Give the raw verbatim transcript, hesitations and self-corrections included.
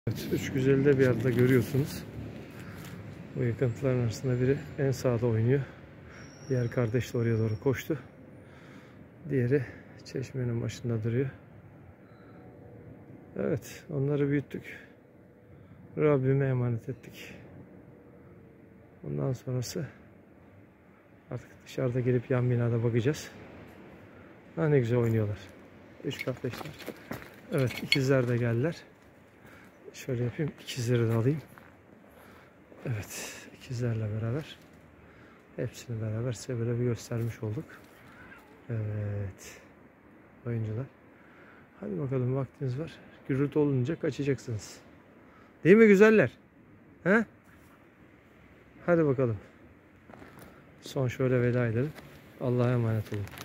Evet, üç güzeli de bir arada görüyorsunuz. Bu yıkıntıların arasında biri en sağda oynuyor. Diğer kardeş de oraya doğru koştu. Diğeri çeşmenin başında duruyor. Evet, onları büyüttük. Rabbime emanet ettik. Bundan sonrası artık dışarıda gelip yan binada bakacağız. Ha, ne güzel oynuyorlar. Üç kardeşler. Evet, ikizler de geldiler. Şöyle yapayım, ikizleri de alayım. Evet, ikizlerle beraber hepsini beraber size böyle bir göstermiş olduk. Evet, oyuncular. Hadi bakalım, vaktiniz var. Gürültü olunca kaçacaksınız. Değil mi güzeller? He? Hadi bakalım. Son şöyle veda edelim. Allah'a emanet olun.